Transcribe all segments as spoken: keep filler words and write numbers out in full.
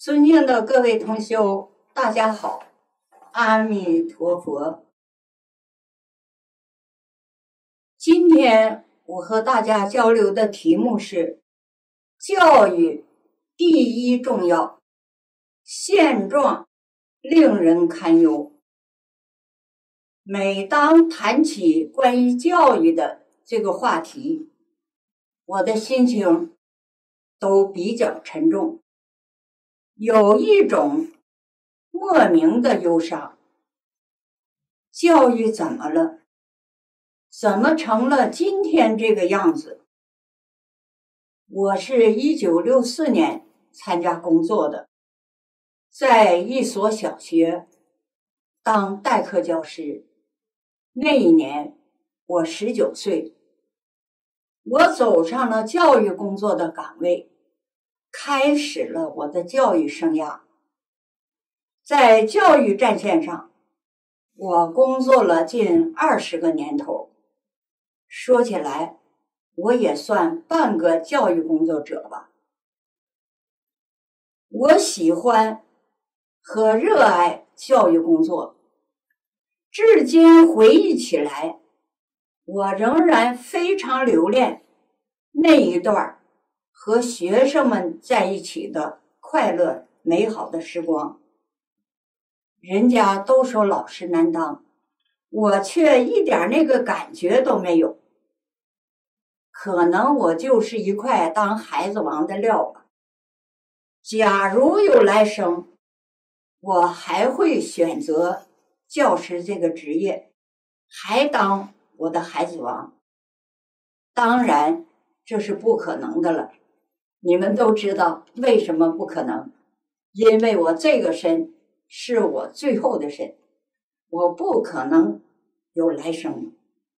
尊敬的各位同修，大家好，阿弥陀佛。今天我和大家交流的题目是教育第一重要，现状令人堪忧。每当谈起关于教育的这个话题，我的心情都比较沉重，有一种莫名的忧伤。教育怎么了？怎么成了今天这个样子？我是一九六四年参加工作的，在一所小学当代课教师。那一年我十九岁，我走上了教育工作的岗位，开始了我的教育生涯。在教育战线上，我工作了近二十个年头。说起来，我也算半个教育工作者吧。我喜欢和热爱教育工作，至今回忆起来，我仍然非常留恋那一段和学生们在一起的快乐美好的时光。人家都说老师难当，我却一点那个感觉都没有。可能我就是一块当孩子王的料吧。假如有来生，我还会选择教师这个职业，还当我的孩子王。当然，这是不可能的了。你们都知道为什么不可能？因为我这个身是我最后的身，我不可能有来生。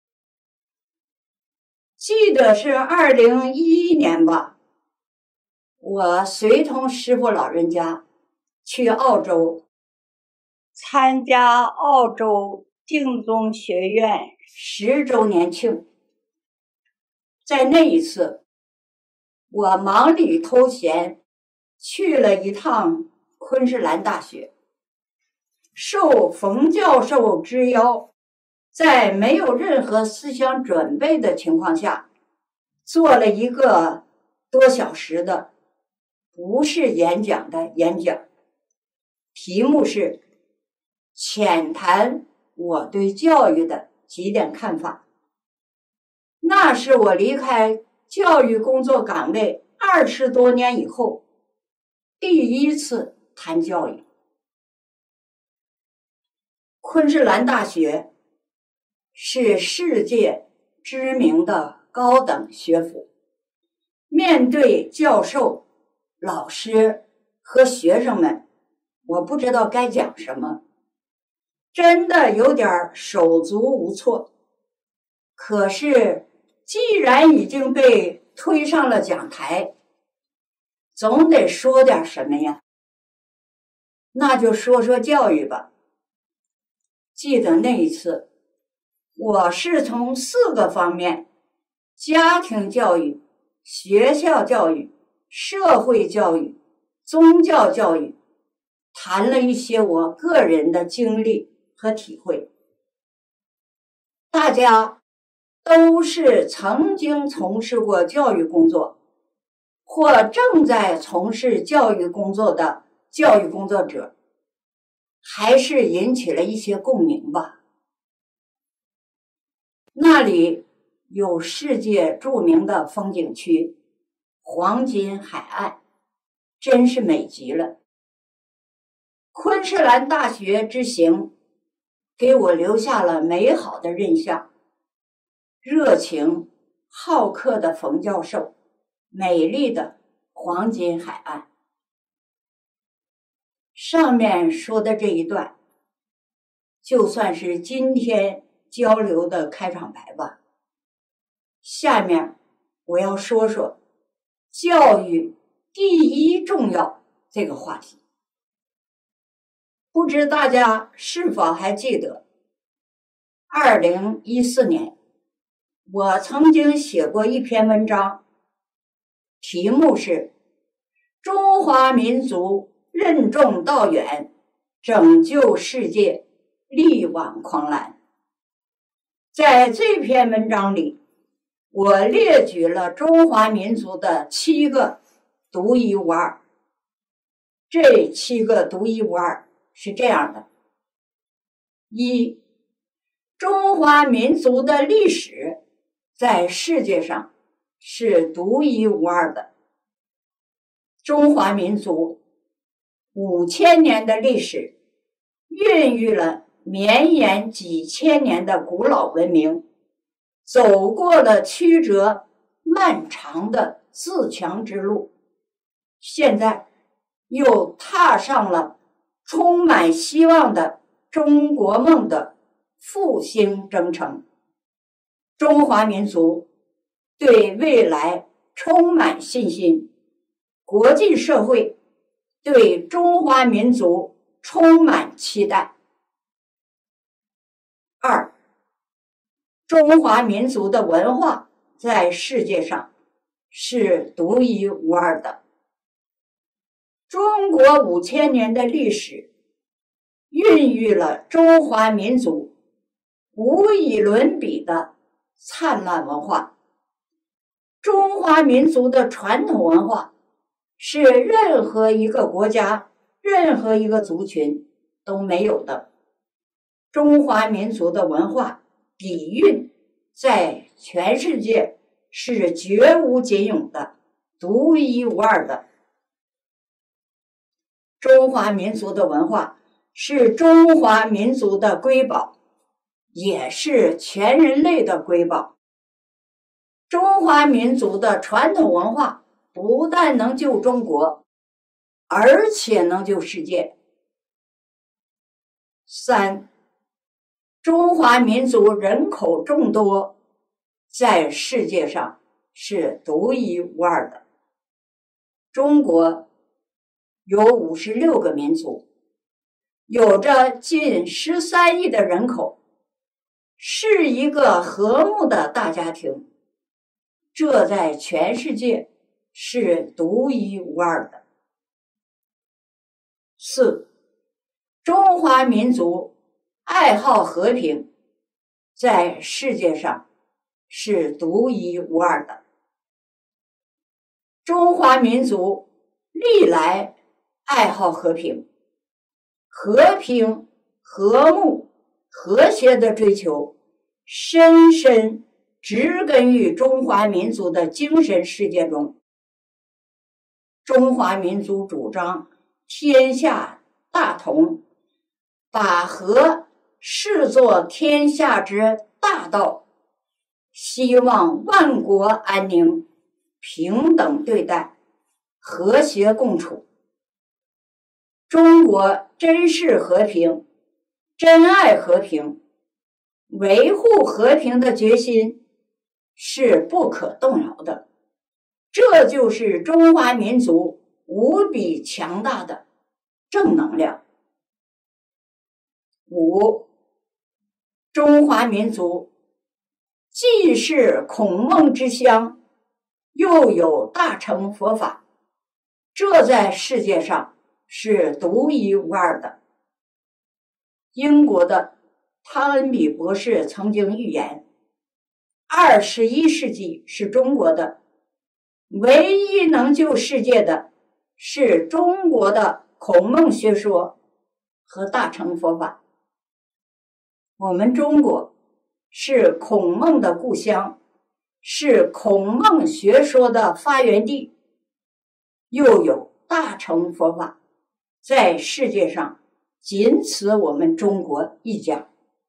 记得是二零一一年吧，我随同师父老人家去澳洲参加澳洲定宗学院十周年庆。在那一次，我忙里偷闲去了一趟昆士兰大学，受冯教授之邀，在没有任何思想准备的情况下，做了一个多小时的不是演讲的演讲，题目是浅谈我对教育的几点看法。那是我离开教育工作岗位二十多年以后第一次谈教育。昆士兰大学是世界知名的高等学府，面对教授、老师和学生们，我不知道该讲什么，真的有点手足无措。可是既然已经被推上了讲台，总得说点什么呀，那就说说教育吧。记得那一次，我是从四个方面，家庭教育、学校教育、社会教育、宗教教育，谈了一些我个人的经历和体会。大家都是曾经从事过教育工作，或正在从事教育工作的教育工作者，还是引起了一些共鸣吧。那里有世界著名的风景区黄金海岸，真是美极了。昆士兰大学之行给我留下了美好的印象，热情好客的冯教授，美丽的黄金海岸。上面说的这一段就算是今天交流的开场白吧。下面我要说说教育第一重要这个话题。不知大家是否还记得二零一四年我曾经写过一篇文章，题目是中华民族任重道远，拯救世界，力挽狂澜。在这篇文章里，我列举了中华民族的七个独一无二。这七个独一无二是这样的：一、中华民族的历史在世界上是独一无二的。中华民族五千年的历史，孕育了绵延几千年的古老文明，走过了曲折漫长的自强之路，现在又踏上了充满希望的中国梦的复兴征程。中华民族对未来充满信心，国际社会对中华民族充满期待。二、中华民族的文化在世界上是独一无二的。中国五千年的历史，孕育了中华民族无以伦比的灿烂文化。中华民族的传统文化是任何一个国家、任何一个族群都没有的。中华民族的文化底蕴在全世界是绝无仅有的、独一无二的。中华民族的文化是中华民族的瑰宝，也是全人类的瑰宝。中华民族的传统文化不但能救中国，而且能救世界。三、中华民族人口众多，在世界上是独一无二的。中国有五十六个民族，有着近十三亿的人口，是一个和睦的大家庭，这在全世界是独一无二的。四、中华民族爱好和平，在世界上是独一无二的。中华民族历来爱好和平，和平、和睦、和谐的追求，深深植根于中华民族的精神世界中。中华民族主张天下大同，把和视作天下之大道，希望万国安宁，平等对待，和谐共处。中国珍视和平，珍爱和平，维护和平的决心是不可动摇的。这就是中华民族无比强大的正能量。五、中华民族既是孔孟之乡，又有大乘佛法，这在世界上是独一无二的。英国的汤恩比博士曾经预言，二十一世纪是中国的，唯一能救世界的是中国的孔孟学说和大乘佛法。我们中国是孔孟的故乡，是孔孟学说的发源地，又有大乘佛法，在世界上仅此我们中国一家。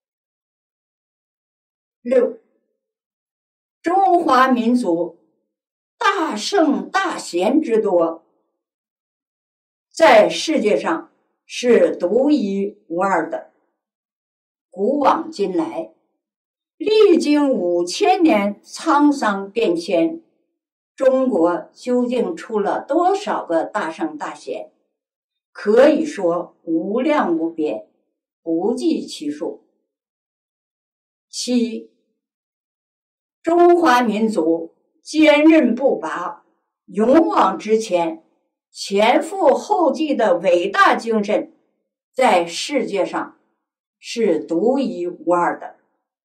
六、中华民族大圣大贤之多，在世界上是独一无二的。古往今来，历经五千年沧桑变迁，中国究竟出了多少个大圣大贤？可以说无量无边，不计其数。七、中华民族坚韧不拔，勇往直前， 前赴后继的伟大精神，在世界上是独一无二的。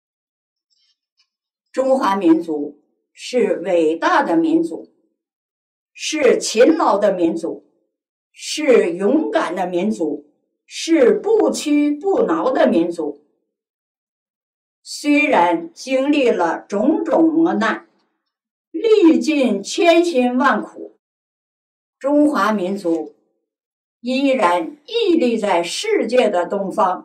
中华民族是伟大的民族，是勤劳的民族，是勇敢的民族，是不屈不挠的民族。虽然经历了种种磨难，历尽千辛万苦，中华民族依然屹立在世界的东方。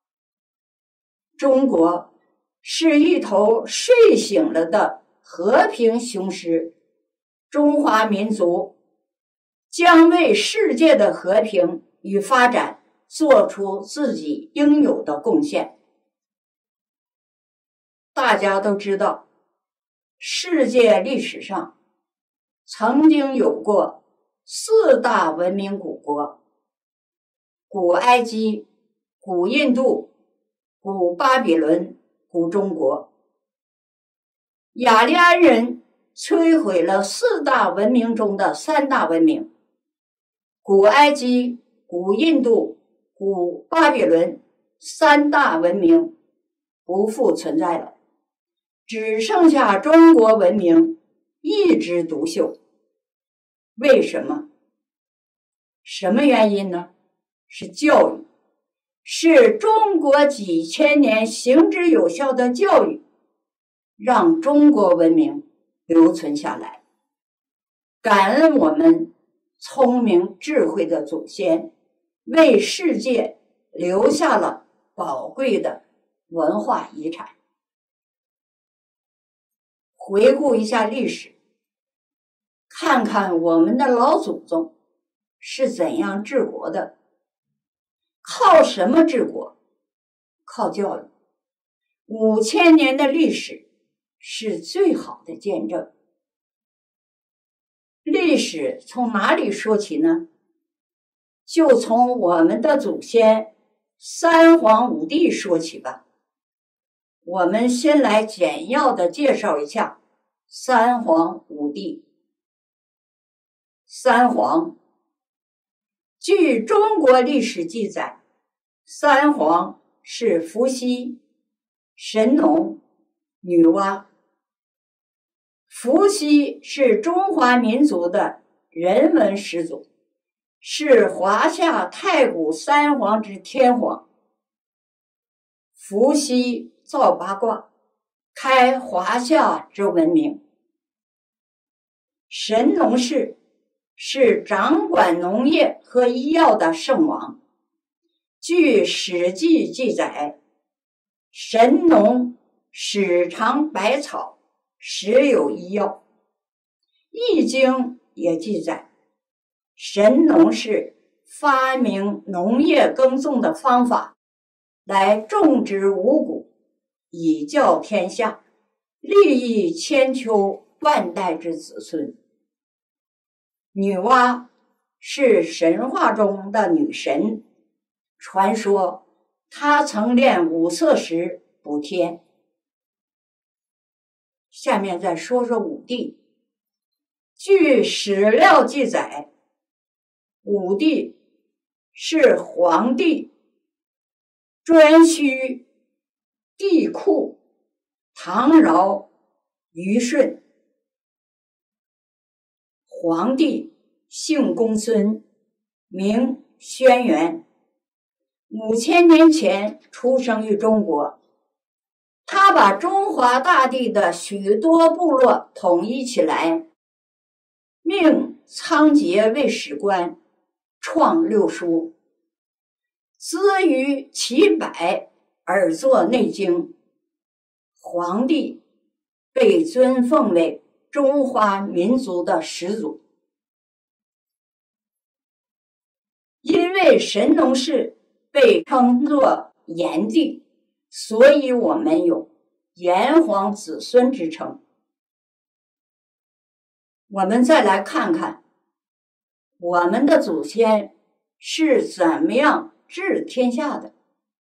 中国是一头睡醒了的和平雄狮，中华民族将为世界的和平与发展做出自己应有的贡献。大家都知道，世界历史上曾经有过四大文明古国：古埃及、古印度、古巴比伦、古中国。雅利安人摧毁了四大文明中的三大文明，古埃及、古印度、古巴比伦三大文明不复存在了，只剩下中国文明一枝独秀。为什么？什么原因呢？是教育，是中国几千年行之有效的教育，让中国文明留存下来。感恩我们聪明智慧的祖先，为世界留下了宝贵的文化遗产。回顾一下历史，看看我们的老祖宗是怎样治国的。靠什么治国？靠教育。五千年的历史是最好的见证。历史从哪里说起呢？就从我们的祖先三皇五帝说起吧。我们先来简要的介绍一下三皇五帝。三皇，据中国历史记载，三皇是伏羲、神农、女娲。伏羲是中华民族的人文始祖，是华夏太古三皇之天皇。伏羲造八卦，开华夏之文明。神农氏是掌管农业和医药的圣王。据《史记》记载，神农使尝百草，时有医药。《易经》也记载，神农氏发明农业耕种的方法，来种植五谷，以教天下，利益千秋万代之子孙。女娲是神话中的女神，传说她曾炼五色石补天。下面再说说武帝。据史料记载，武帝是黄帝、颛顼、帝喾、唐尧、虞舜。黄帝姓公孙，名轩辕，五千年前出生于中国。他把中华大地的许多部落统一起来，命仓颉为史官，创六书，资于其百而作内经。黄帝被尊奉为中华民族的始祖。因为神农氏被称作炎帝，所以我们有炎黄子孙之称。我们再来看看我们的祖先是怎么样治天下的，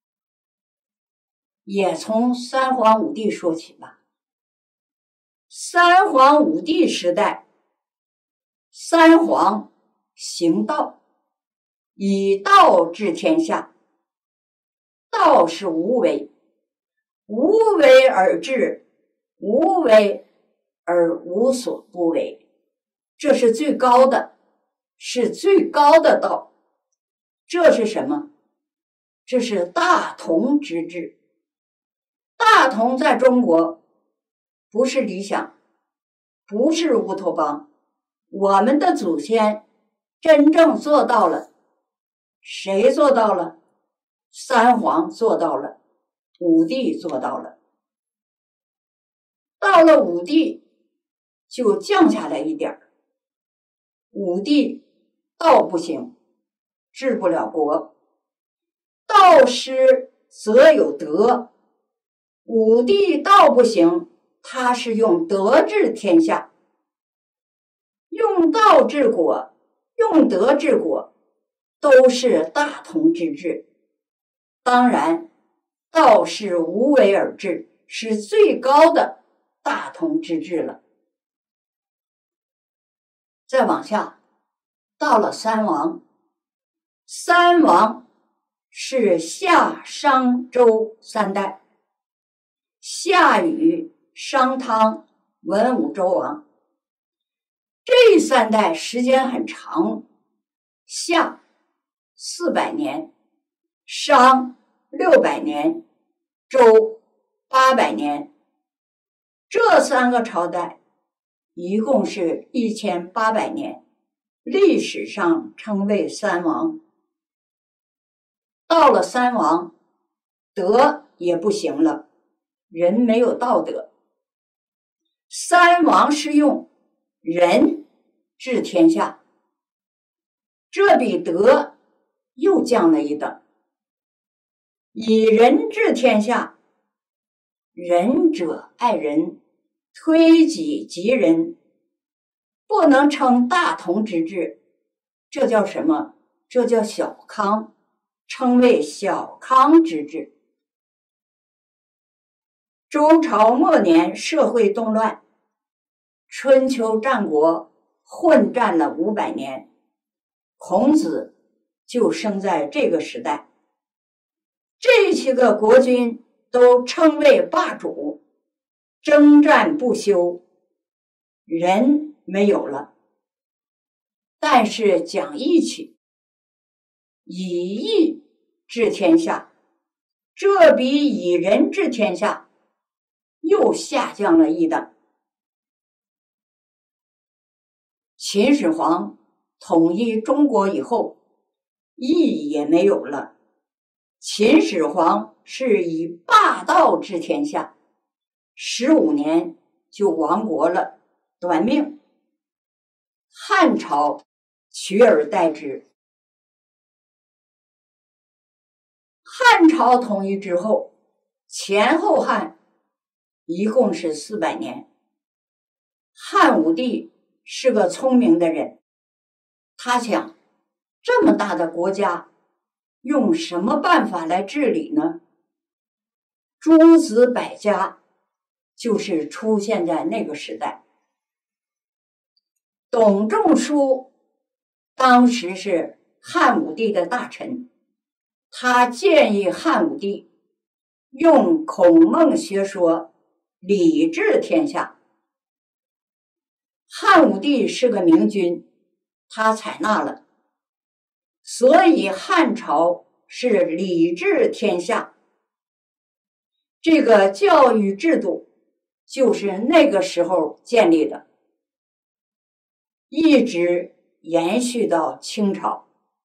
也从三皇五帝说起吧。三皇五帝时代，三皇行道，以道治天下。道是无为，无为而治，无为而无所不为，这是最高的，是最高的道。这是什么？这是大同之治。大同在中国不是理想，不是乌托邦，我们的祖先真正做到了。谁做到了？三皇做到了，武帝做到了。到了武帝就降下来一点。武帝道不行，治不了国，道失则有德。武帝道不行，他是用德治天下，用道治国，用德治国，都是大同之治。当然，道是无为而治，是最高的大同之治了。再往下，到了三王。三王是夏、商、周三代，夏禹、商汤、文武周王。这三代时间很长，夏四百年，商六百年，周八百年。这三个朝代一共是一千八百年，历史上称为三王。到了三王，德也不行了，人没有道德。三王是用仁治天下，这比德又降了一等。以仁治天下，仁者爱人，推己及人，不能称大同之治，这叫什么？这叫小康，称为小康之治。周朝末年社会动乱，春秋战国混战了五百年，孔子就生在这个时代。这些个国君都称为霸主，征战不休，人没有了。但是讲义气，以义治天下，这比以仁治天下又下降了一等。秦始皇统一中国以后，义也没有了。秦始皇是以霸道治天下，十五年就亡国了，短命。汉朝取而代之。汉朝统一之后，前后汉一共是四百年。汉武帝是个聪明的人，他想，这么大的国家，用什么办法来治理呢？诸子百家就是出现在那个时代。董仲舒当时是汉武帝的大臣，他建议汉武帝用孔孟学说理治天下。汉武帝是个明君，他采纳了，所以汉朝是理治天下。这个教育制度就是那个时候建立的，一直延续到清朝。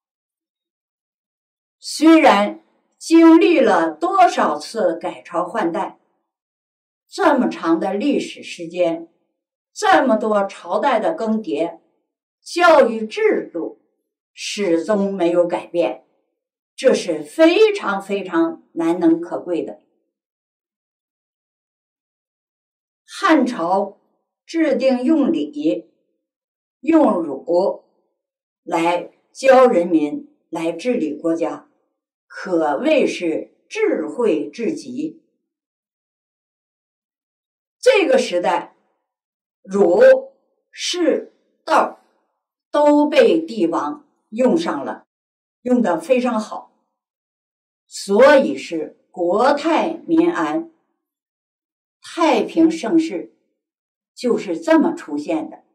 虽然经历了多少次改朝换代，这么长的历史时间，这么多朝代的更迭，教育制度始终没有改变，这是非常非常难能可贵的。汉朝制定用礼、用儒来教人民，来治理国家，可谓是智慧至极。这个时代，儒是道， 都被帝王用上了，用得非常好，所以是国泰民安，太平盛世就是这么出现的。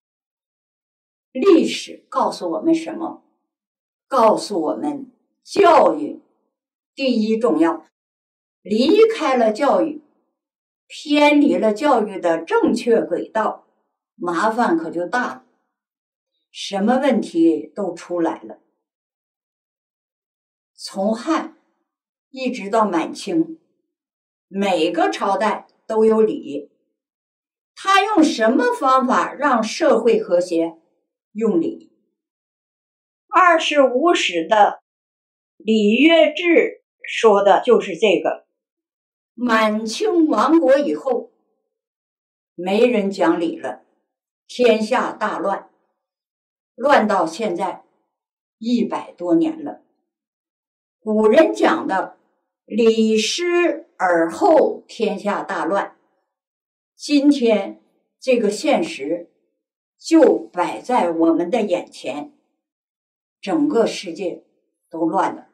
历史告诉我们什么？告诉我们教育第一重要，离开了教育，偏离了教育的正确轨道，麻烦可就大了，什么问题都出来了。从汉一直到满清，每个朝代都有礼，他用什么方法让社会和谐？用礼。 二十五史的礼乐制说的就是这个。 满清亡国以后，没人讲理了，天下大乱，乱到现在一百多年了。古人讲的礼失而后天下大乱，今天这个现实就摆在我们的眼前，整个世界都乱了。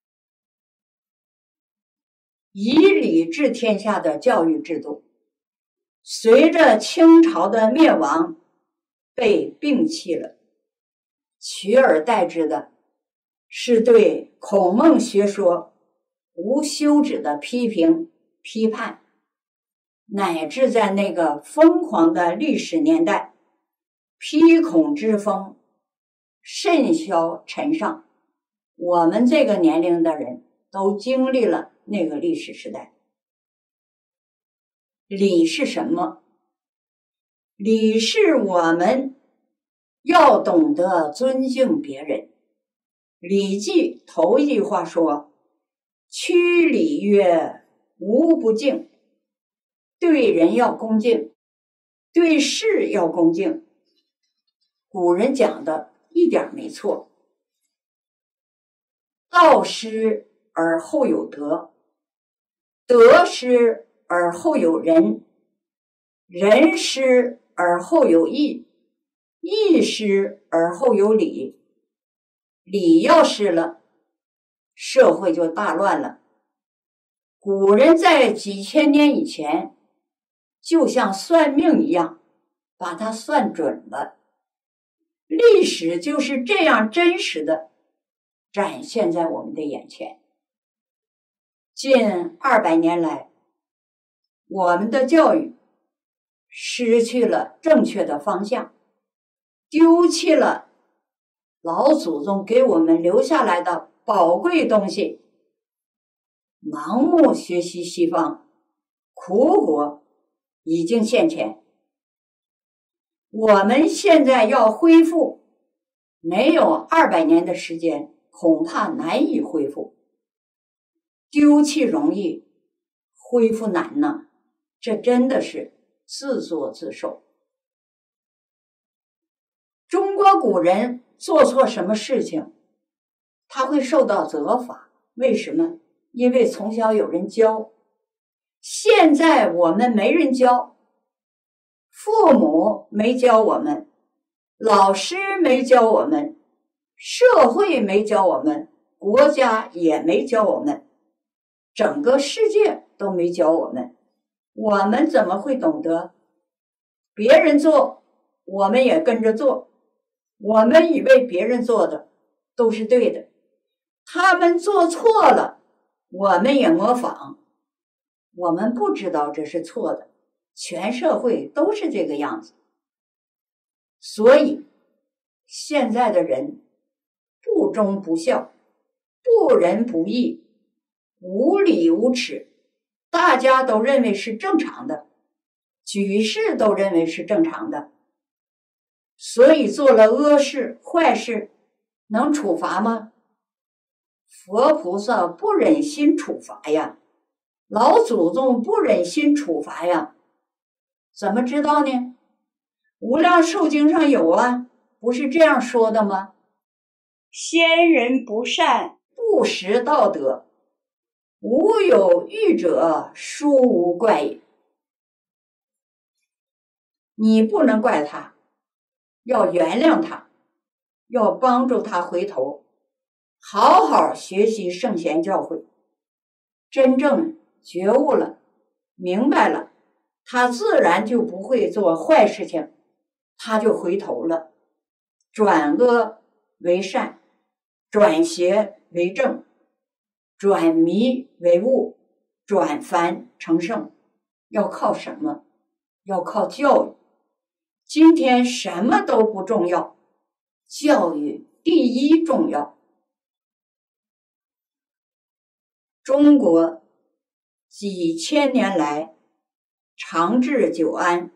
以礼治天下的教育制度，随着清朝的灭亡被摒弃了，取而代之的是对孔孟学说无休止的批评批判，乃至在那个疯狂的历史年代，批孔之风甚嚣尘上，我们这个年龄的人都经历了那个历史时代。礼是什么？礼是我们要懂得尊敬别人。礼记头一句话说：趋礼曰无不敬，对人要恭敬，对事要恭敬。古人讲的一点没错。道失而后有德，德失而后有仁，仁失而后有义，义失而后有礼。礼要失了，社会就大乱了。古人在几千年以前，就像算命一样，把它算准了。历史就是这样真实的展现在我们的眼前。近二百年来，我们的教育失去了正确的方向，丢弃了老祖宗给我们留下来的宝贵东西，盲目学习西方，苦果已经现前。我们现在要恢复，没有二百年的时间，恐怕难以恢复。丢弃容易，恢复难呢，这真的是自作自受。中国古人做错什么事情，他会受到责罚，为什么？因为从小有人教。现在我们没人教，父母没教我们，老师没教我们，社会没教我们，国家也没教我们，整个世界都没教我们，我们怎么会懂得？别人做，我们也跟着做，我们以为别人做的都是对的，他们做错了，我们也模仿，我们不知道这是错的，全社会都是这个样子。所以现在的人不忠不孝，不仁不义，无礼无耻，大家都认为是正常的，举世都认为是正常的，所以做了恶事坏事能处罚吗？佛菩萨不忍心处罚呀，老祖宗不忍心处罚呀，怎么知道呢？无量寿经上有啊，不是这样说的吗？ 先人不善， 不识道德，无有欲者，殊无怪也。你不能怪他，要原谅他， 要帮助他回头，好好学习圣贤教诲，真正觉悟了，明白了，他自然就不会做坏事情，他就回头了，转恶为善，转邪为正，转迷为悟，转凡成圣。要靠什么？要靠教育。今天什么都不重要，教育第一重要。中国几千年来长治久安，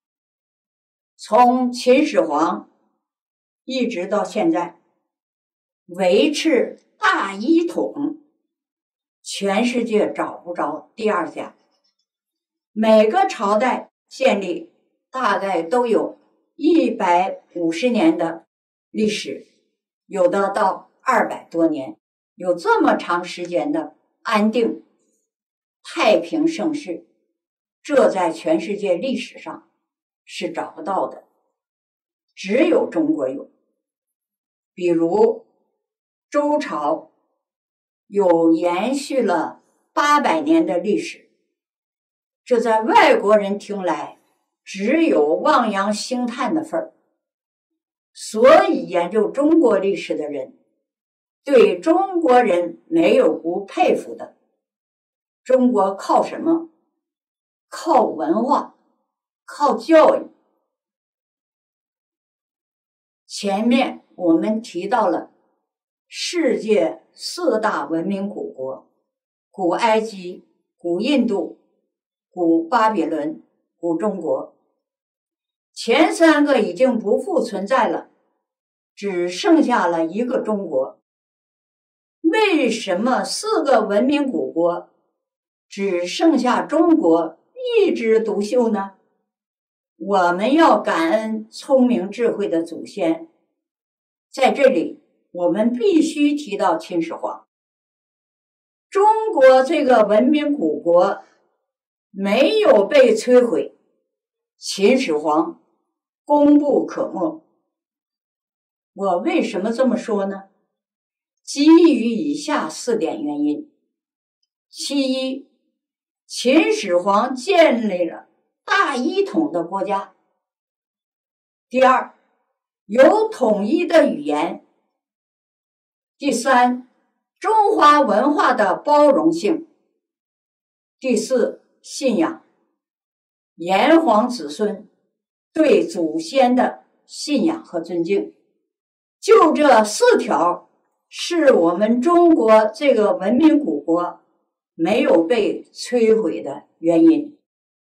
从秦始皇一直到现在，维持大一统，全世界找不着第二家。每个朝代建立大概都有一百五十年的历史，有的到二百多年，有这么长时间的安定太平盛世，这在全世界历史上是找不到的，只有中国有。比如周朝有延续了八百年的历史，这在外国人听来只有望洋兴叹的份儿。所以研究中国历史的人对中国人没有不佩服的。中国靠什么？靠文化，靠教育。前面我们提到了世界四大文明古国：古埃及、古印度、古巴比伦、古中国。前三个已经不复存在了，只剩下了一个中国。为什么四个文明古国只剩下中国一枝独秀呢？我们要感恩聪明智慧的祖先。在这里我们必须提到秦始皇。中国这个文明古国没有被摧毁，秦始皇功不可没。我为什么这么说呢？基于以下四点原因。其一，秦始皇建立了大一统的国家。第二，有统一的语言。第三，中华文化的包容性。第四，信仰。炎黄子孙对祖先的信仰和尊敬。就这四条是我们中国这个文明古国没有被摧毁的原因。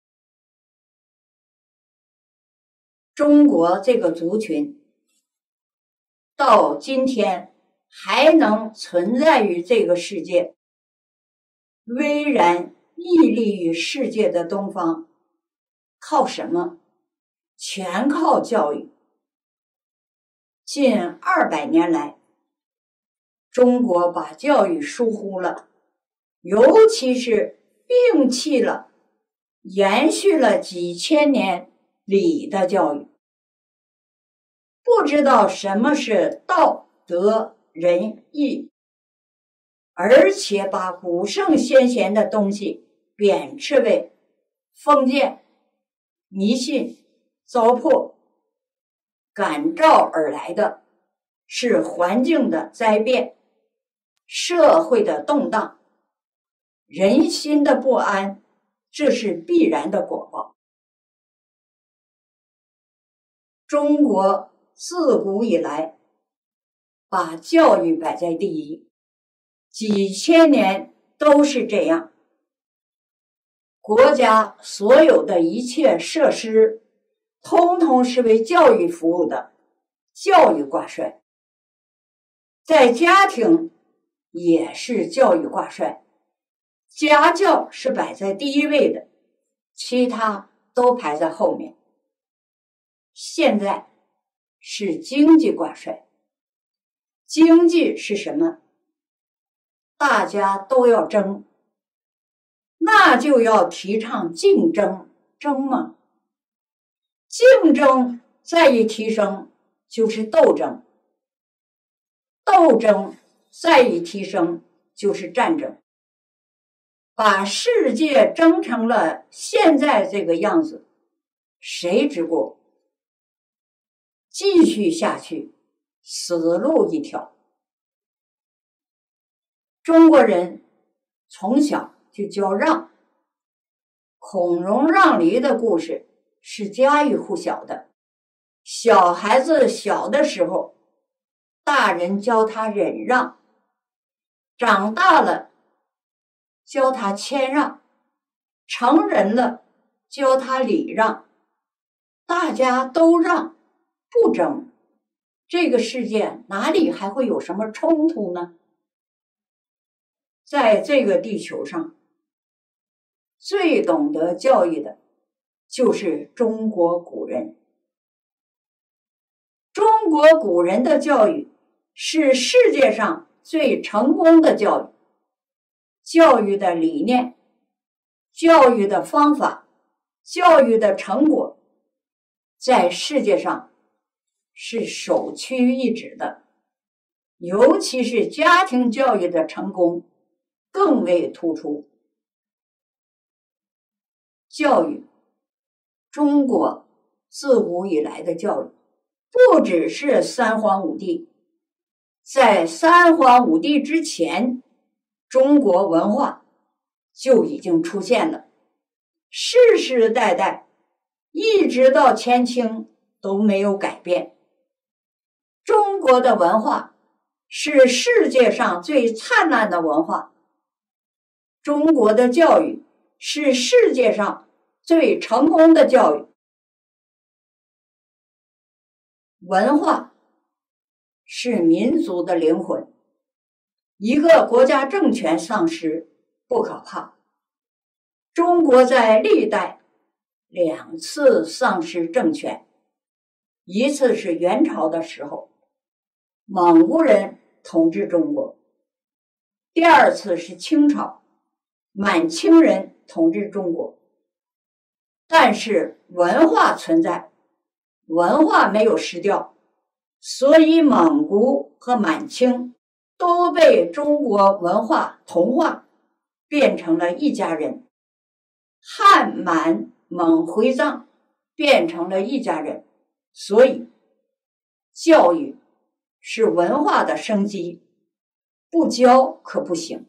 中国这个族群到今天还能存在于这个世界，巍然屹立于世界的东方，靠什么？全靠教育。近二百年来，中国把教育疏忽了，尤其是摒弃了延续了几千年礼的教育，不知道什么是道德仁义，而且把古圣先贤的东西贬斥为封建、迷信、糟粕。感召而来的是环境的灾变，社会的动荡，人心的不安，这是必然的果报。中国自古以来把教育摆在第一，几千年都是这样。国家所有的一切设施通通是为教育服务的，教育挂帅。在家庭也是教育挂帅，家教是摆在第一位的，其他都排在后面。现在是经济挂帅，经济是什么？大家都要争，那就要提倡竞争，争嘛。竞争再一提升就是斗争， 斗争再一提升就是战争，把世界争成了现在这个样子，谁之过？继续下去，死路一条。中国人从小就教让，孔融让梨的故事是家喻户晓的。小孩子小的时候，大人教他忍让，长大了教他谦让，成人了教他礼让，大家都让不争，这个世界哪里还会有什么冲突呢？在这个地球上，最懂得教育的就是中国古人。中国古人的教育是世界上最成功的教育，教育的理念、教育的方法、教育的成果，在世界上是首屈一指的，尤其是家庭教育的成功更为突出。教育，中国自古以来的教育不只是三皇五帝，在三皇五帝之前，中国文化就已经出现了，世世代代一直到前清都没有改变。中国的文化是世界上最灿烂的文化，中国的教育是世界上最成功的教育。文化是民族的灵魂，一个国家政权丧失不可怕，中国在历代两次丧失政权，一次是元朝的时候，蒙古人统治中国；第二次是清朝，满清人统治中国。但是文化存在，文化没有失掉，所以蒙古和满清都被中国文化同化，变成了一家人。汉满蒙回藏变成了一家人，所以教育是文化的生机，不教可不行。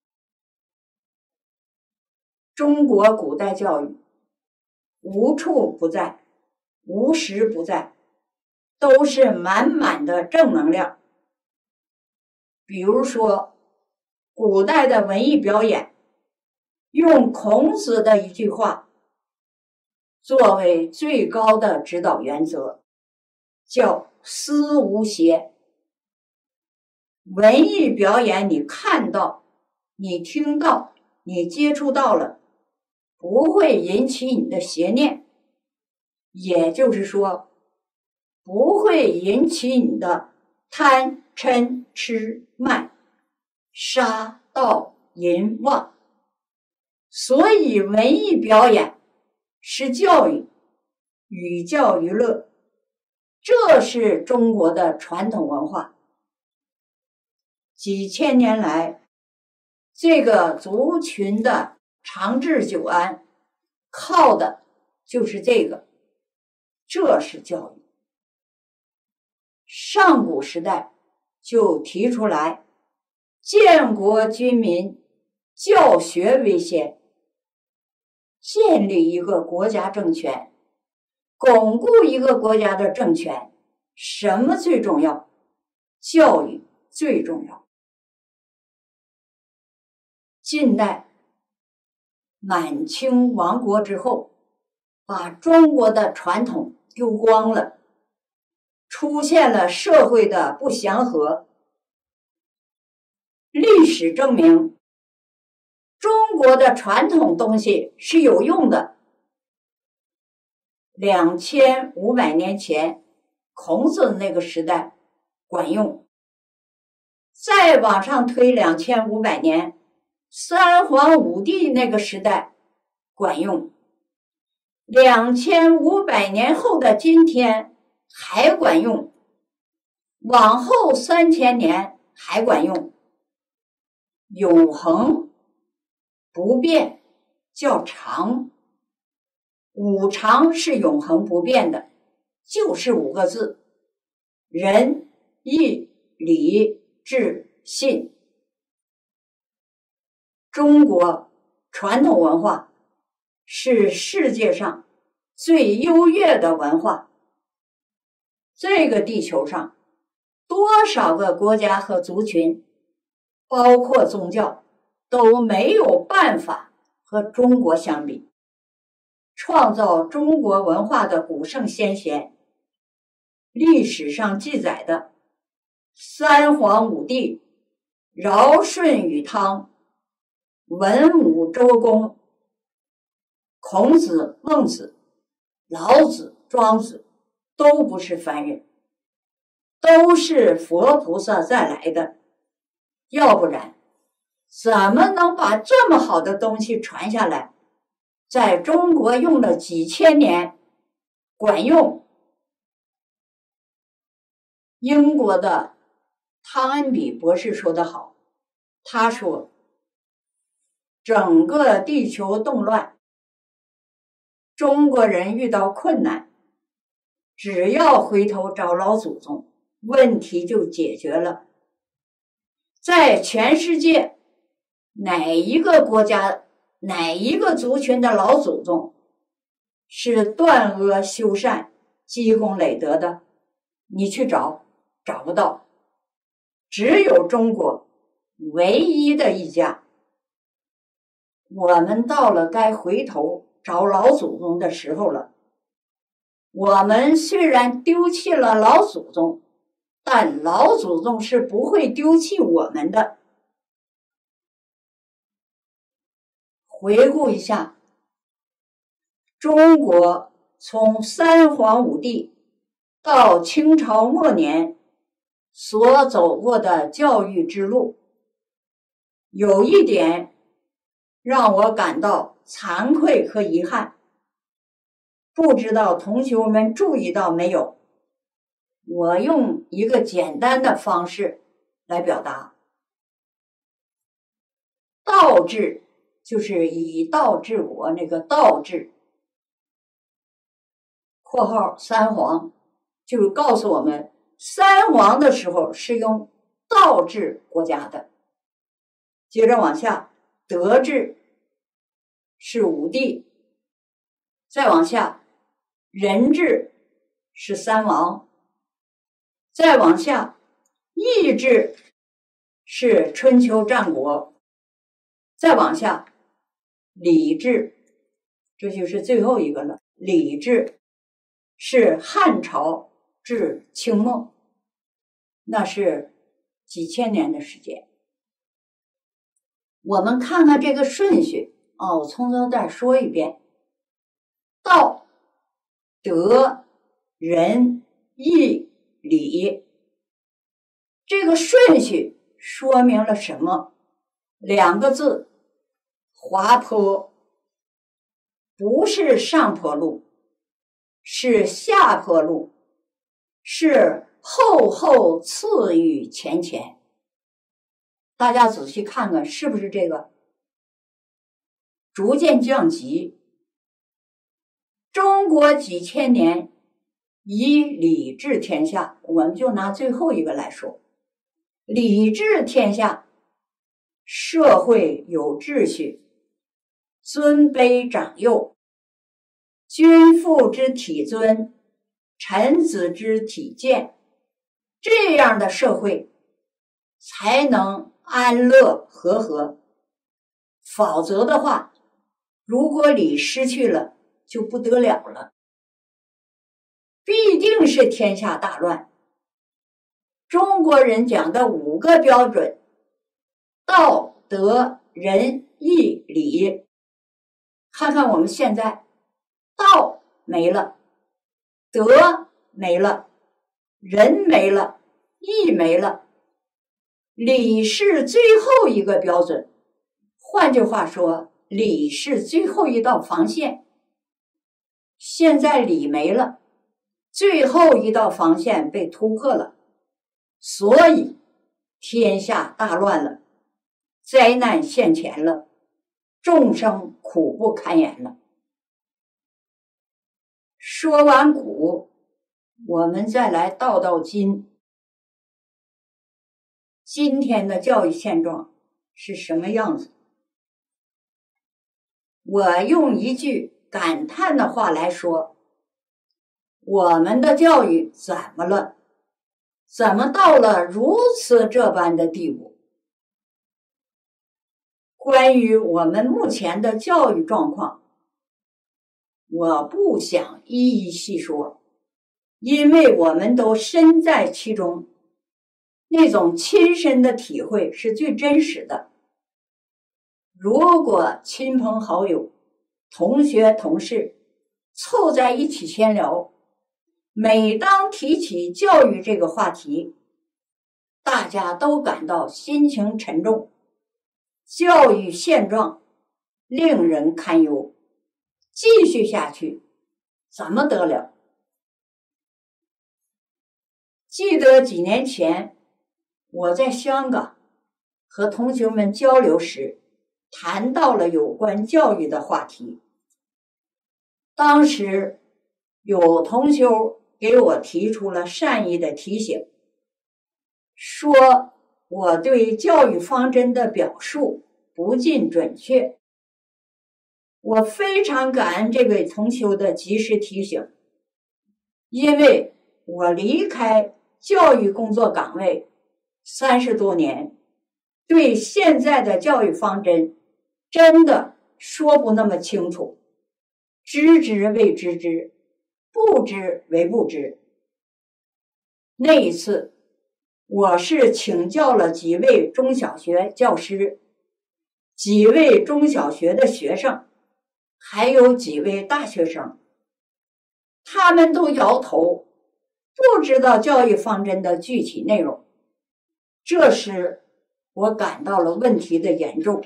中国古代教育无处不在，无时不在，都是满满的正能量。比如说古代的文艺表演，用孔子的一句话作为最高的指导原则，叫思无邪。文艺表演你看到，你听到，你接触到了，不会引起你的邪念，也就是说不会引起你的贪嗔痴慢杀盗淫妄。所以文艺表演是教育，寓教于乐，这是中国的传统文化。几千年来，这个族群的长治久安靠的就是这个，这是教育。上古时代就提出来，建国军民，教学为先，建立一个国家政权，巩固一个国家的政权，什么最重要？教育最重要。近代满清亡国之后，把中国的传统丢光了，出现了社会的不祥和。历史证明，中国的传统东西是有用的。两千五百年前，孔子那个时代管用。再往上推两千五百年，三皇五帝那个时代管用。两千五百年后的今天还管用。往后三千年还管用。永恒不变叫常，五常是永恒不变的，就是五个字：仁、义、礼、智、信。中国传统文化是世界上最优越的文化。这个地球上多少个国家和族群，包括宗教，都没有办法和中国相比。创造中国文化的古圣先贤，历史上记载的三皇五帝、尧舜禹汤、文武周公、孔子孟子、老子庄子，都不是凡人，都是佛菩萨再来的。要不然怎么能把这么好的东西传下来，在中国用了几千年管用？英国的汤恩比博士说得好，他说整个地球动乱，中国人遇到困难，只要回头找老祖宗，问题就解决了。在全世界哪一个国家哪一个族群的老祖宗是断恶修善积功累德的，你去找找不到，只有中国唯一的一家。我们到了该回头找老祖宗的时候了。我们虽然丢弃了老祖宗，但老祖宗是不会丢弃我们的。回顾一下，中国从三皇五帝到清朝末年所走过的教育之路，有一点让我感到惭愧和遗憾，不知道同学们注意到没有？我用一个简单的方式来表达。道治就是以道治国，那个道治括号三皇，就是告诉我们三皇的时候是用道治国家的。接着往下，德治是五帝，再往下，仁治是三王，再往下，义治是春秋战国，再往下，礼治，这就是最后一个了。礼治是汉朝至清末，那是几千年的时间。我们看看这个顺序哦，我从头再说一遍：道、德、仁、义、礼。这个顺序说明了什么？两个字：滑坡。不是上坡路，是下坡路，是厚厚赐予浅浅。大家仔细看看，是不是这个？逐渐降级。中国几千年以礼治天下，我们就拿最后一个来说。礼治天下，社会有秩序，尊卑长幼，君父之体尊，臣子之体鉴，这样的社会才能安乐和合。否则的话，如果礼失去了，就不得了了，必定是天下大乱。中国人讲的五个标准：道、德、仁、义、礼。看看我们现在，道没了，德没了，仁没了，义没了，礼是最后一个标准。换句话说，礼是最后一道防线。现在礼没了，最后一道防线被突破了，所以天下大乱了，灾难现前了，众生苦不堪言了。说完古，我们再来道道今。今天的教育现状是什么样子？我用一句感叹的话来说，我们的教育怎么了？怎么到了如此这般的地步？关于我们目前的教育状况，我不想一一细说，因为我们都身在其中，那种亲身的体会是最真实的。如果亲朋好友、同学同事凑在一起闲聊，每当提起教育这个话题，大家都感到心情沉重，教育现状令人堪忧，继续下去怎么得了？记得几年前我在香港和同学们交流时，谈到了有关教育的话题。当时有同学给我提出了善意的提醒，说我对教育方针的表述不尽准确。我非常感恩这位同修的及时提醒，因为我离开教育工作岗位三十多年，对现在的教育方针真的说不那么清楚，知之为知之，不知为不知。那一次我是请教了几位中小学教师，几位中小学的学生，还有几位大学生，他们都摇头，不知道教育方针的具体内容。这时我感到了问题的严重。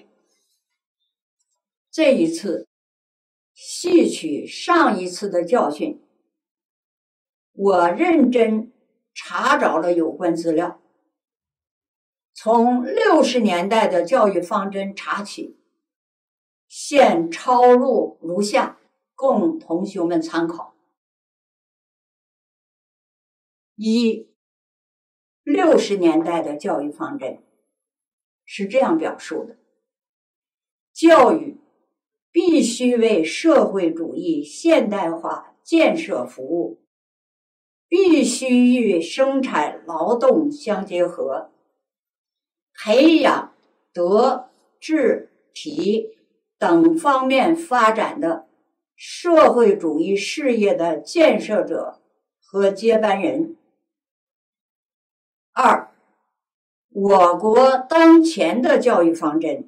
这一次吸取上一次的教训，我认真查找了有关资料，从六十年代的教育方针查起，现抄录如下，供同学们参考。一、六十年代的教育方针是这样表述的：教育必须为社会主义现代化建设服务，必须与生产劳动相结合，培养德、智、体等方面发展的社会主义事业的建设者和接班人。二、我国当前的教育方针。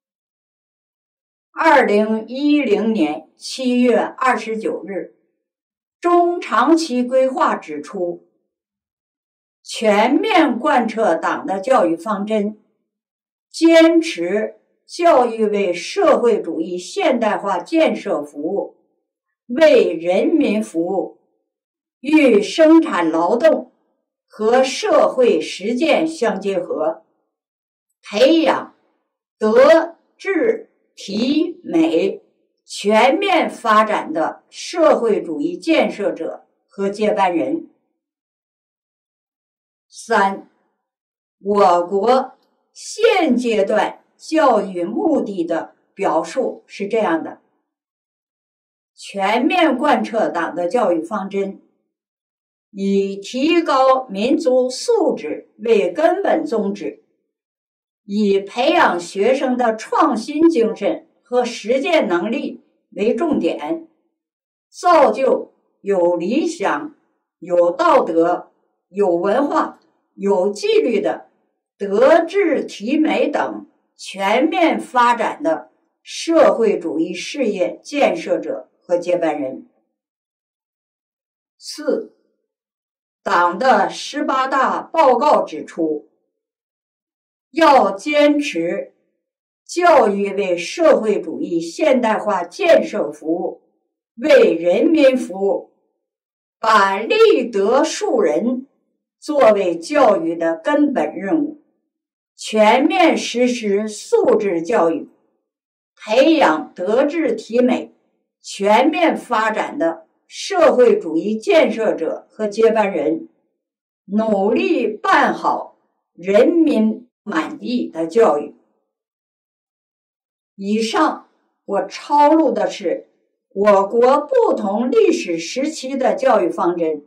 二零一零年七月二十九日，中长期规划指出，全面贯彻党的教育方针，坚持教育为社会主义现代化建设服务，为人民服务，与生产劳动和社会实践相结合，培养德、智、体、美全面发展的社会主义建设者和接班人。三、我国现阶段教育目的的表述是这样的：全面贯彻党的教育方针，以提高民族素质为根本宗旨，以培养学生的创新精神和实践能力为重点，造就有理想、有道德、有文化、有纪律的德、智、体、美等全面发展的社会主义事业建设者和接班人。四、党的十八大报告指出，要坚持教育为社会主义现代化建设服务，为人民服务，把立德树人作为教育的根本任务， 全面实施素质教育，培养德智体美全面发展的社会主义建设者和接班人，努力办好人民满意的教育。以上我抄录的是我国不同历史时期的教育方针。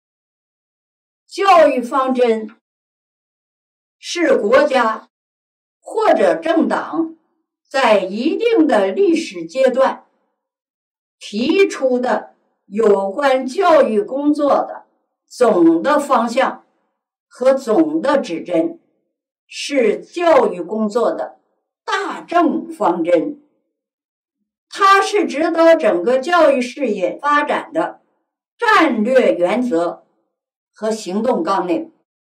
教育方针是国家或者政党在一定的历史阶段提出的有关教育工作的总的方向和总的指针，是教育工作的大政方针。它是指导整个教育事业发展的战略原则和行动纲领。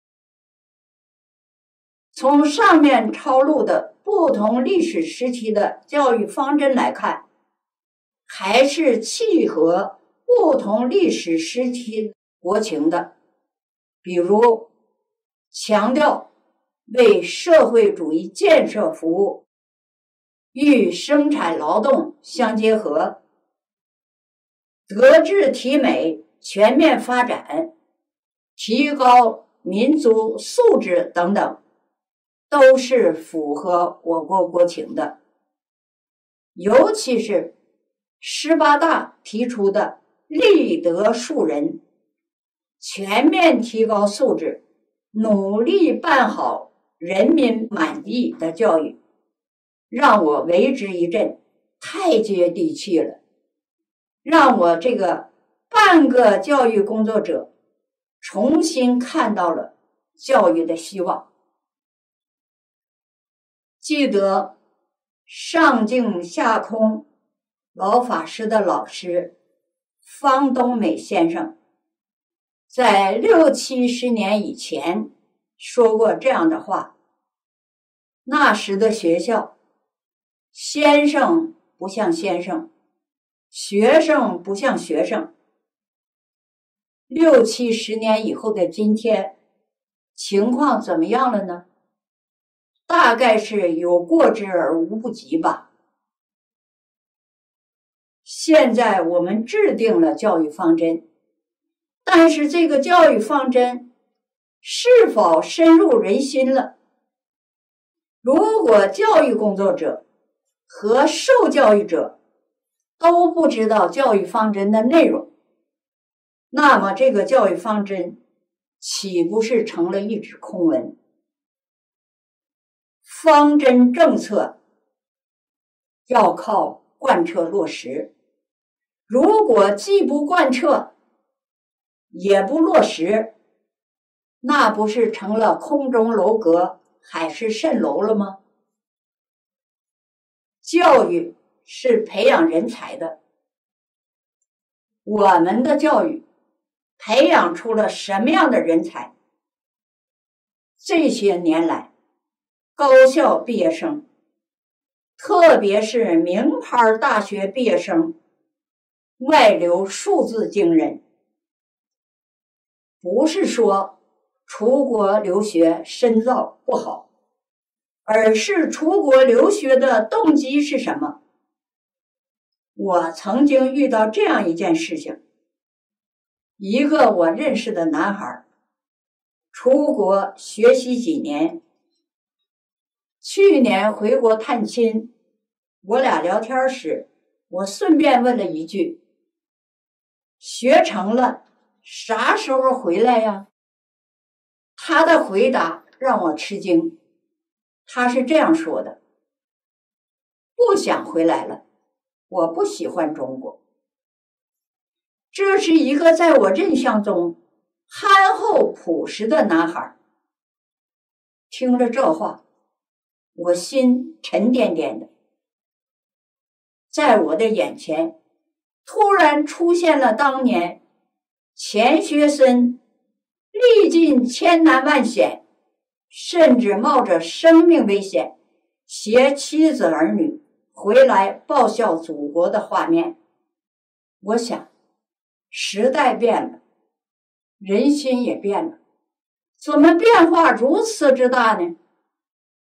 从上面抄录的不同历史时期的教育方针来看，还是契合不同历史时期国情的。比如强调为社会主义建设服务，与生产劳动相结合，德智体美全面发展，提高民族素质等等，都是符合我国国情的。尤其是十八大提出的立德树人，全面提高素质，努力办好人民满意的教育，让我为之一振，太接地气了，让我这个半个教育工作者重新看到了教育的希望。记得上净下空老法师的老师方东美先生在六七十年以前说过这样的话：那时的学校，先生不像先生，学生不像学生。六七十年以后的今天，情况怎么样了呢？大概是有过之而无不及吧。现在我们制定了教育方针，但是这个教育方针是否深入人心了？如果教育工作者和受教育者都不知道教育方针的内容，那么这个教育方针岂不是成了一纸空文？方针政策要靠贯彻落实，如果既不贯彻也不落实，那不是成了空中楼阁海市蜃楼了吗？教育是培养人才的，我们的教育培养出了什么样的人才？这些年来，高校毕业生，特别是名牌大学毕业生，外流数字惊人。不是说出国留学深造不好，而是出国留学的动机是什么？我曾经遇到这样一件事情，一个我认识的男孩出国学习几年，去年回国探亲，我俩聊天时，我顺便问了一句：学成了啥时候回来呀？他的回答让我吃惊，他是这样说的：不想回来了，我不喜欢中国。这是一个在我印象中憨厚朴实的男孩。听了这话，我心沉甸甸的。在我的眼前，突然出现了当年钱学森历尽千难万险，甚至冒着生命危险携妻子儿女回来报效祖国的画面。我想，时代变了，人心也变了，怎么变化如此之大呢？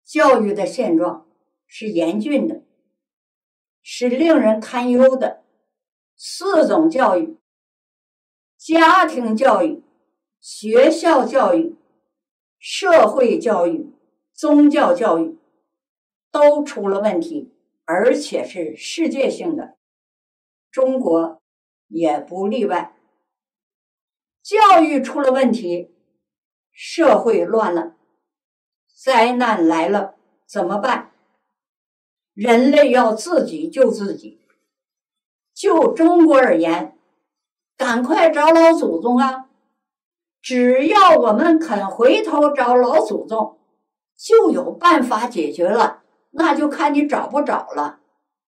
教育的现状是严峻的，是令人堪忧的。四种教育，家庭教育、学校教育、社会教育、宗教教育都出了问题，而且是世界性的，中国也不例外。教育出了问题，社会乱了，灾难来了，怎么办？人类要自己救自己。就中国而言，赶快找老祖宗啊！只要我们肯回头找老祖宗，就有办法解决了，那就看你找不找了。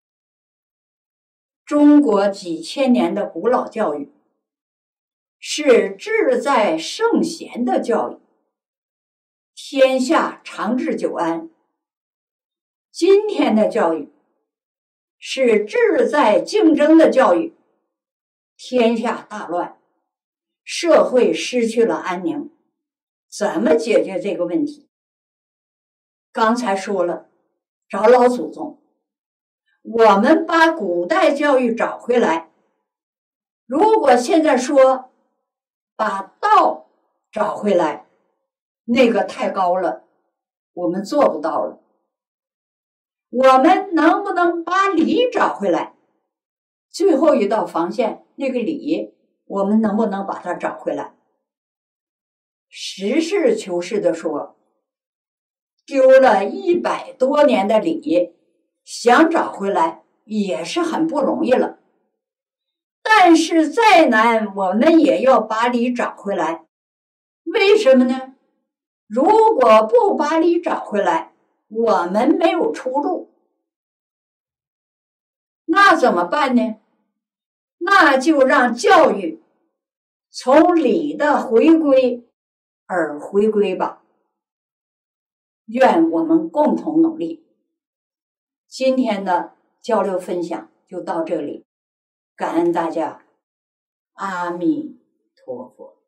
中国几千年的古老教育是志在圣贤的教育，天下长治久安。今天的教育是志在竞争的教育，天下大乱，社会失去了安宁，怎么解决这个问题？刚才说了，找老祖宗，我们把古代教育找回来。如果现在说把道找回来，那个太高了，我们做不到了。我们能不能把理找回来？最后一道防线，那个理，我们能不能把它找回来？实事求是的说，丢了一百多年的理，想找回来也是很不容易了。但是再难，我们也要把理找回来。为什么呢？如果不把理找回来，我们没有出路。那怎么办呢？那就让教育从理的回归而回归吧。愿我们共同努力。今天的交流分享就到这里，感恩大家，阿弥陀佛。